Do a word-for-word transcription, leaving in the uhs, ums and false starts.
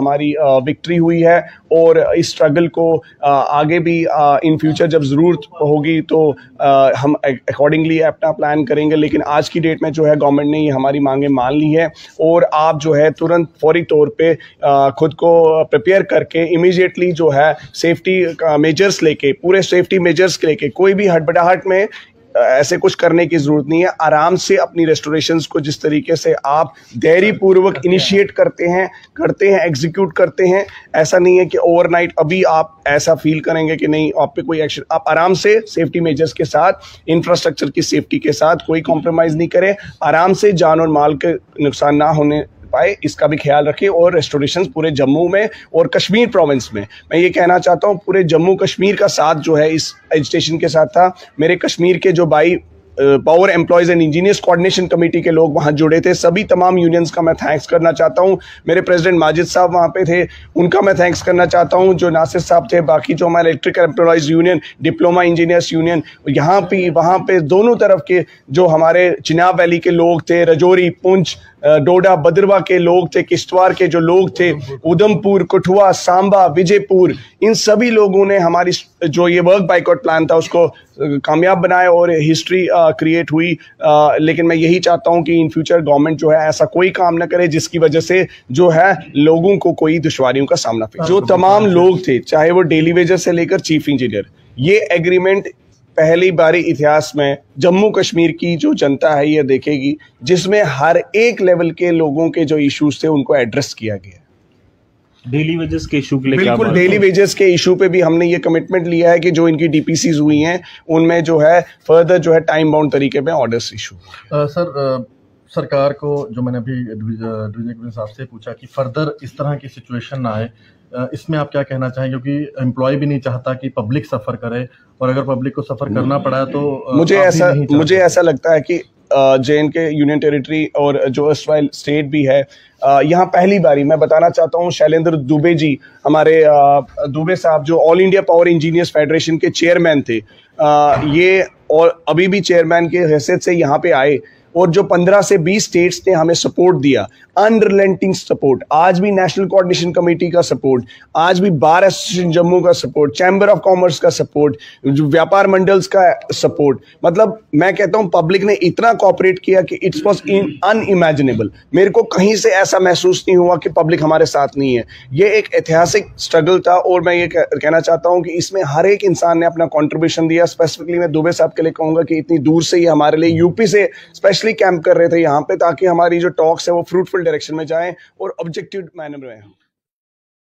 हमारी विक्ट्री हुई है और इस स्ट्रगल को आ, आगे भी इन फ्यूचर जब ज़रूरत होगी तो आ, हम अकॉर्डिंगली अपना प्लान करेंगे। लेकिन आज की डेट में जो है गवर्नमेंट ने ये हमारी मांगें मान ली है और आप जो है तुरंत फौरी तौर पे आ, खुद को प्रिपेयर करके इमीडिएटली जो है सेफ्टी मेजर्स लेके, पूरे सेफ्टी मेजर्स लेके, कोई भी हड़बड़ाहट में ऐसे कुछ करने की जरूरत नहीं है। आराम से अपनी रेस्टोरेशंस को जिस तरीके से आप धैर्य पूर्वक इनिशिएट करते हैं करते हैं एग्जीक्यूट करते हैं, ऐसा नहीं है कि ओवरनाइट अभी आप ऐसा फील करेंगे कि नहीं आप पे कोई एक्शन। आप आराम से सेफ्टी मेजर्स के साथ, इंफ्रास्ट्रक्चर की सेफ्टी के साथ कोई कॉम्प्रोमाइज़ नहीं करें, आराम से जान और माल के नुकसान ना होने पाए इसका भी ख्याल रखें। और रेस्टोरेशंस पूरे जम्मू में और कश्मीर प्रोविंस में, मैं ये कहना चाहता हूँ पूरे जम्मू कश्मीर का साथ जो है इस एजिटेशन के साथ था। मेरे कश्मीर के जो भाई power employees and engineers coordination committee के लोग वहाँ जुड़े थे, सभी तमाम यूनियंस का मैं थैंक्स करना चाहता हूँ। मेरे प्रेसिडेंट माजिद साहब वहाँ पे थे, उनका मैं थैंक्स करना चाहता हूँ। जो नासिर साहब थे, बाकी जो हमारे electrical employees union, diploma engineers union, यहाँ पे वहाँ पे दोनों तरफ के जो हमारे चिनाब वैली के लोग थे, रजौरी, पुंछ, डोडा, बदरवा के लोग थे, किश्तवाड़ के जो लोग थे, उधमपुर, कठुआ, सांबा, विजयपुर, इन सभी लोगों ने हमारी जो ये वर्क बाइकआउट प्लान था उसको कामयाब बनाया और हिस्ट्री क्रिएट हुई। आ, लेकिन मैं यही चाहता हूं कि इन फ्यूचर गवर्नमेंट जो है ऐसा कोई काम ना करे जिसकी वजह से जो है लोगों को कोई दुश्वारियों का सामना करे। जो तमाम लोग थे, चाहे वो डेली वेजर से लेकर चीफ इंजीनियर, ये एग्रीमेंट पहली बारी इतिहास में जम्मू कश्मीर की जो जनता है ये देखेगी, जिसमें हर एक लेवल के लोगों के जो इश्यूज थे उनको एड्रेस किया गया। डेली वेजेस के इशू के लिए बिल्कुल, डेली वेजेस के इशू पे भी हमने ये कमिटमेंट लिया है कि जो इनकी डीपीसीज हुई हैं उनमें जो है फर्दर जो है टाइम बाउंड तरीके पे ऑर्डर्स इशू। सर आ, सरकार को जो मैंने अभी डिवीजन साहब से पूछा कि फर्दर इस तरह की सिचुएशन ना आए, इसमें आप क्या कहना चाहेंगे? क्योंकि एम्प्लॉय भी नहीं चाहता कि पब्लिक सफ़र करे, और अगर पब्लिक को सफ़र करना पड़ा तो मुझे ऐसा मुझे ऐसा लगता है कि J and K union territory और जो अस्वाइल स्टेट भी है, यहाँ पहली बारी मैं बताना चाहता हूँ शैलेंद्र दुबे जी, हमारे दुबे साहब जो all India power engineers federation के चेयरमैन थे, ये और अभी भी चेयरमैन के हैसियत से यहाँ पे आए और जो पंद्रह से बीस स्टेट्स ने हमें सपोर्ट दिया, अनरिलेंटिंग सपोर्ट, आज भी नेशनल कोऑर्डिनेशन कमेटी का सपोर्ट, आज भी बार एसोसिएशन जम्मू का सपोर्ट, चैम्बर ऑफ कॉमर्स का सपोर्ट, जो व्यापार मंडल्स का सपोर्ट, मतलब मैं कहता हूं पब्लिक ने इतना कोऑपरेट किया कि इट्स वाज अनइमेजिनेबल। मेरे को कहीं से ऐसा महसूस नहीं हुआ कि पब्लिक हमारे साथ नहीं है। ये एक ऐतिहासिक स्ट्रगल था और मैं ये कहना चाहता हूँ कि इसमें हर एक इंसान ने अपना कॉन्ट्रीब्यूशन दिया। स्पेसिफिकली मैं दुबे साहब के लिए कहूँगा कि इतनी दूर से ये हमारे लिए यूपी से स्पेशली कैंप कर रहे थे यहाँ पे, ताकि हमारी जो टॉक्स है वो फ्रूटफुल डायरेक्शन में जाएं और ऑब्जेक्टिव मैनर में।